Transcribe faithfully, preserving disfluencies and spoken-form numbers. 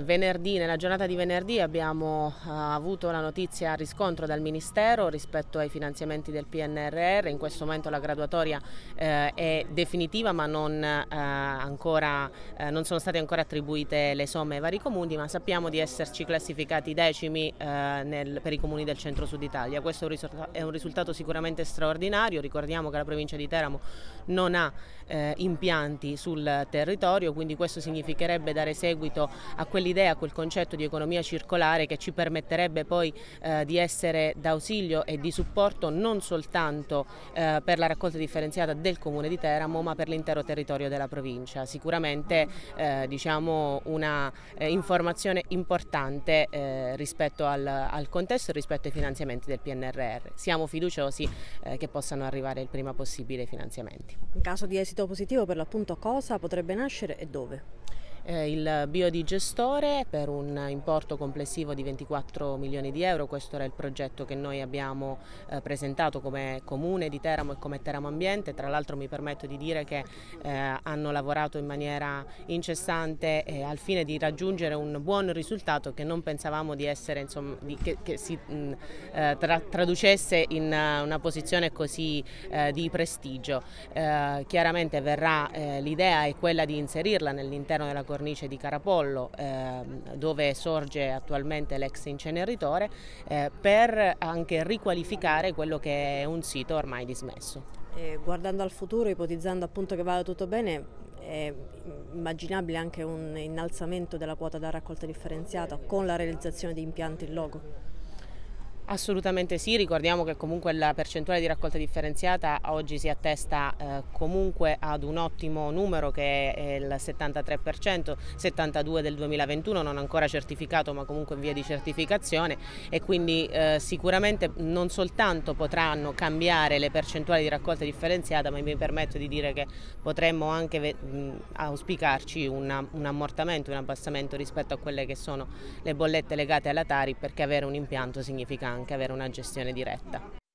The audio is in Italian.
venerdì, nella giornata di venerdì abbiamo uh, avuto la notizia a riscontro dal Ministero rispetto ai finanziamenti del P N R R. In questo momento la graduatoria eh, è definitiva, ma non, eh, ancora, eh, non sono state ancora attribuite le somme ai vari comuni, ma sappiamo di esserci classificati decimi eh, nel, per i comuni del centro-sud Italia. Questo è un, risultato, è un risultato sicuramente straordinario. Ricordiamo che la provincia di Teramo non ha eh, impianti sul territorio, quindi questo significherebbe dare seguito a quell'idea, a quel concetto di economia circolare che ci permetterebbe poi eh, di essere d'ausilio e di supporto non soltanto eh, per la raccolta differenziata del comune di Teramo, ma per l'intero territorio della provincia. Sicuramente eh, diciamo una eh, informazione importante eh, rispetto al, al contesto e rispetto ai finanziamenti del P N R R. Siamo fiduciosi eh, che possano arrivare il prima possibile i finanziamenti. In caso di esito positivo, per l'appunto, cosa potrebbe nascere e dove? Eh, il biodigestore per un importo complessivo di ventiquattro milioni di euro. Questo era il progetto che noi abbiamo eh, presentato come Comune di Teramo e come Teramo Ambiente. Tra l'altro mi permetto di dire che eh, hanno lavorato in maniera incessante eh, al fine di raggiungere un buon risultato che non pensavamo di essere, insomma, di, che, che si mh, eh, tra, traducesse in una posizione così eh, di prestigio. Eh, chiaramente verrà eh, l'idea è quella di inserirla nell'interno della cornice di Carapollo, eh, dove sorge attualmente l'ex inceneritore, eh, per anche riqualificare quello che è un sito ormai dismesso. E guardando al futuro, ipotizzando appunto che vada tutto bene, è immaginabile anche un innalzamento della quota da raccolta differenziata con la realizzazione di impianti in loco? Assolutamente sì, ricordiamo che comunque la percentuale di raccolta differenziata oggi si attesta eh, comunque ad un ottimo numero che è il settantatré per cento, settantadue del duemilaventuno, non ancora certificato ma comunque in via di certificazione, e quindi eh, sicuramente non soltanto potranno cambiare le percentuali di raccolta differenziata, ma mi permetto di dire che potremmo anche mh, auspicarci una, un ammortamento, un abbassamento rispetto a quelle che sono le bollette legate alla Tari, perché avere un impianto significa anche avere una gestione diretta.